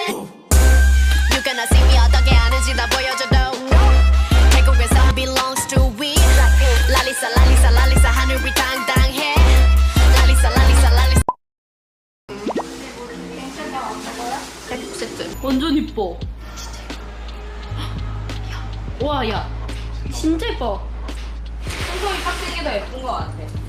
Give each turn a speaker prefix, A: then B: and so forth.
A: You gonna see me 어떻게 하는지 다 보여줘도 태국에서 belongs to we 랄리사 랄리사 랄리사 하늘 위 당당해 랄리사 랄리사 랄리사 태국 세트
B: 완전 이뻐. 와, 야, 진짜 이뻐.
C: 손톱이 빡세게 더 예쁜 것 같아.